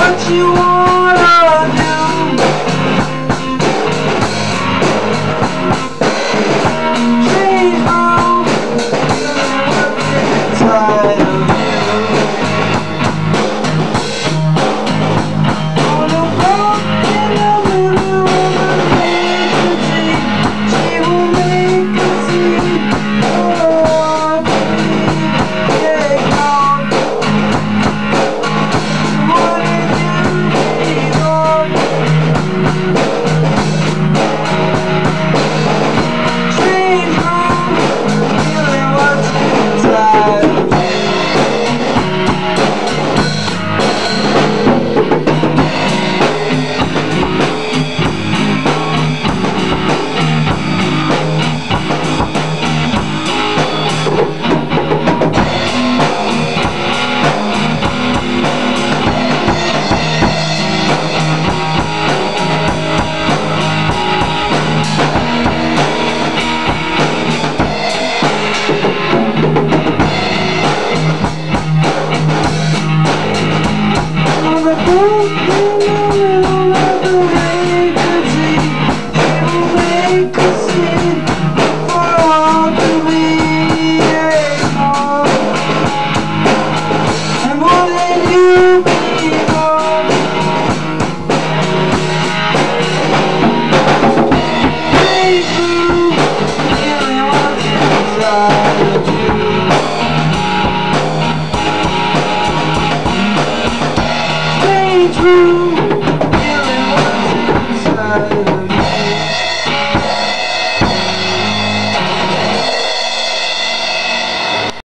what you wanna do. Change room, tired of you. On a boat in the middle of a vacancy, she will make a scene. Oh, take on. What did you leave on? Change room, feeling what's inside of you. On the boat in the middle of the vacancy, she will make a scene for all to ignore. And wouldn't you be gone? Change room, feeling what's inside of you. Brew.